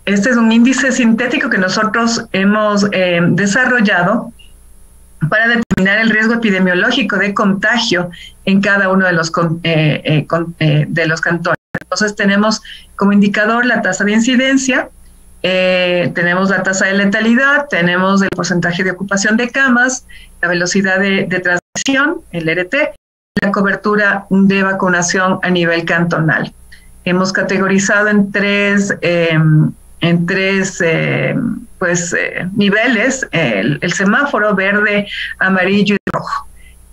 Este es un índice sintético que nosotros hemos desarrollado para determinar el riesgo epidemiológico de contagio en cada uno de los cantones. Entonces tenemos como indicador la tasa de incidencia, tenemos la tasa de letalidad, tenemos el porcentaje de ocupación de camas, la velocidad de transmisión, el RT, la cobertura de vacunación a nivel cantonal. Hemos categorizado en tres niveles el semáforo verde, amarillo y rojo.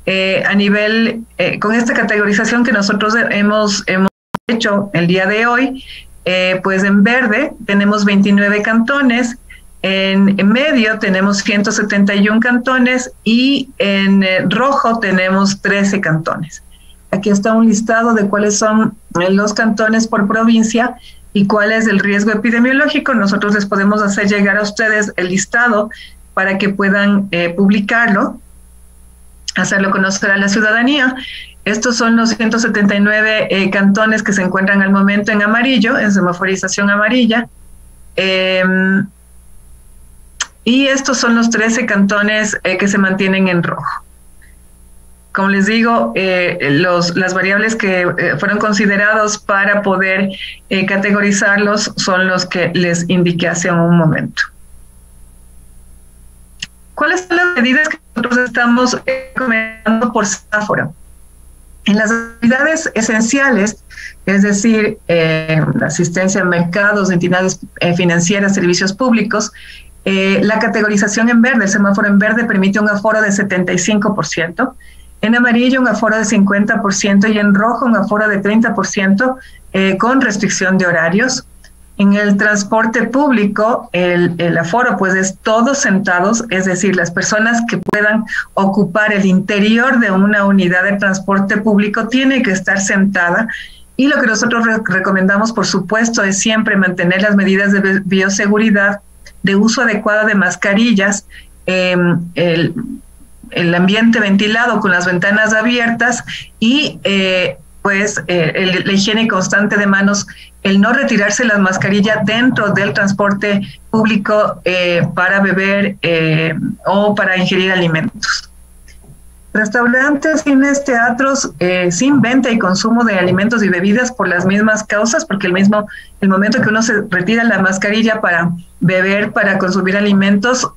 Con esta categorización que nosotros hemos hecho el día de hoy, pues en verde tenemos 29 cantones, en medio tenemos 171 cantones y en rojo tenemos 13 cantones. Aquí está un listado de cuáles son los cantones por provincia y cuál es el riesgo epidemiológico. Nosotros les podemos hacer llegar a ustedes el listado para que puedan publicarlo, hacerlo conocer a la ciudadanía. Estos son los 179 cantones que se encuentran al momento en amarillo, en semaforización amarilla. Y estos son los 13 cantones que se mantienen en rojo. Como les digo, las variables que fueron considerados para poder categorizarlos son los que les indiqué hace un momento. ¿Cuáles son las medidas que nosotros estamos recomendando por semáforo? En las actividades esenciales, es decir, la asistencia a mercados, entidades financieras, servicios públicos, la categorización en verde, el semáforo en verde permite un aforo de 75%, en amarillo un aforo de 50% y en rojo un aforo de 30% con restricción de horarios. En el transporte público, el aforo pues es todos sentados, es decir, las personas que puedan ocupar el interior de una unidad de transporte público tiene que estar sentada. Y lo que nosotros recomendamos, por supuesto, es siempre mantener las medidas de bioseguridad, de uso adecuado de mascarillas, el ambiente ventilado con las ventanas abiertas y la higiene constante de manos, el no retirarse las mascarillas dentro del transporte público para beber o para ingerir alimentos. Restaurantes, cines, teatros sin venta y consumo de alimentos y bebidas por las mismas causas, porque el momento que uno se retira la mascarilla para beber, para consumir alimentos,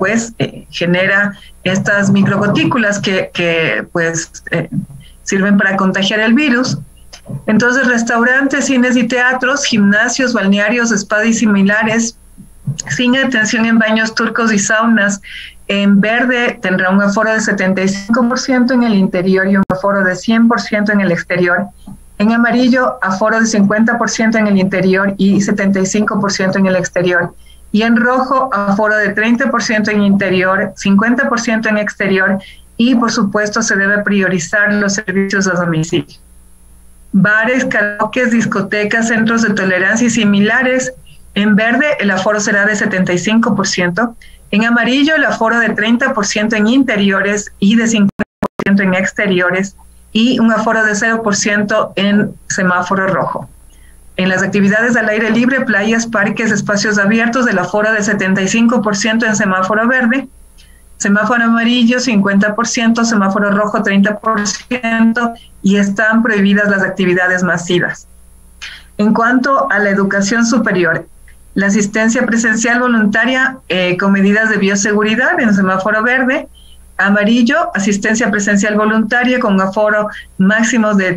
genera estas microgotículas que sirven para contagiar el virus. Entonces, restaurantes, cines y teatros, gimnasios, balnearios, spas y similares, sin atención en baños turcos y saunas, en verde tendrá un aforo de 75% en el interior y un aforo de 100% en el exterior. En amarillo, aforo de 50% en el interior y 75% en el exterior. Y en rojo, aforo de 30% en interior, 50% en exterior y, por supuesto, se debe priorizar los servicios a domicilio. Bares, karaokes, discotecas, centros de tolerancia y similares. En verde, el aforo será de 75%. En amarillo, el aforo de 30% en interiores y de 50% en exteriores y un aforo de 0% en semáforo rojo. En las actividades al aire libre, playas, parques, espacios abiertos, el aforo de 75% en semáforo verde, semáforo amarillo 50%, semáforo rojo 30% y están prohibidas las actividades masivas. En cuanto a la educación superior, la asistencia presencial voluntaria con medidas de bioseguridad en semáforo verde, amarillo, asistencia presencial voluntaria con aforo máximo de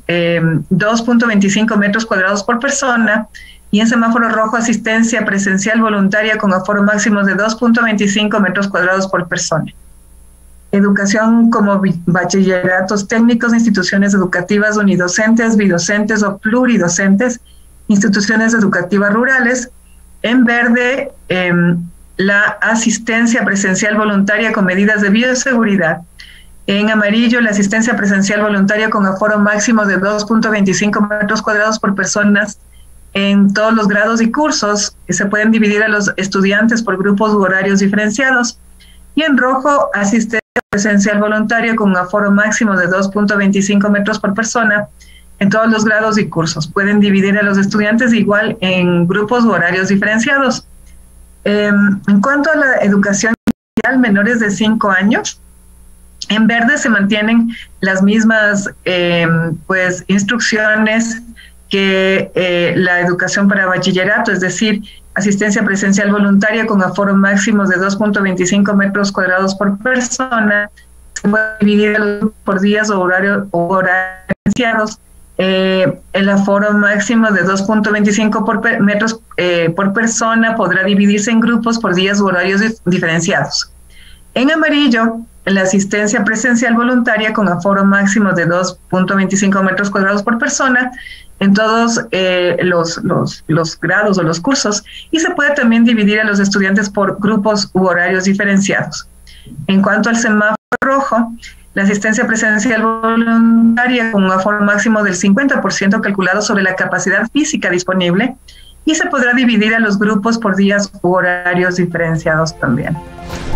2.25 metros cuadrados por persona, y en semáforo rojo, asistencia presencial voluntaria con aforo máximo de 2.25 metros cuadrados por persona. Educación como bachilleratos técnicos, instituciones educativas unidocentes, bidocentes o pluridocentes, instituciones educativas rurales. En verde, la asistencia presencial voluntaria con medidas de bioseguridad. En amarillo, la asistencia presencial voluntaria con aforo máximo de 2.25 metros cuadrados por personas en todos los grados y cursos, que se pueden dividir a los estudiantes por grupos u horarios diferenciados. Y en rojo, asistencia presencial voluntaria con un aforo máximo de 2.25 metros por persona en todos los grados y cursos. Pueden dividir a los estudiantes igual en grupos u horarios diferenciados. En cuanto a la educación inicial, menores de 5 años, en verde se mantienen las mismas pues, instrucciones que la educación para bachillerato, es decir, asistencia presencial voluntaria con aforo máximo de 2.25 metros cuadrados por persona, se puede dividir por días o horarios diferenciados. El aforo máximo de 2.25 metros por persona podrá dividirse en grupos por días u horarios diferenciados. En amarillo, la asistencia presencial voluntaria con aforo máximo de 2.25 metros cuadrados por persona en todos los grados o los cursos, y se puede también dividir a los estudiantes por grupos u horarios diferenciados. En cuanto al semáforo rojo, la asistencia presencial voluntaria con un aforo máximo del 50% calculado sobre la capacidad física disponible, y se podrá dividir a los grupos por días u horarios diferenciados también.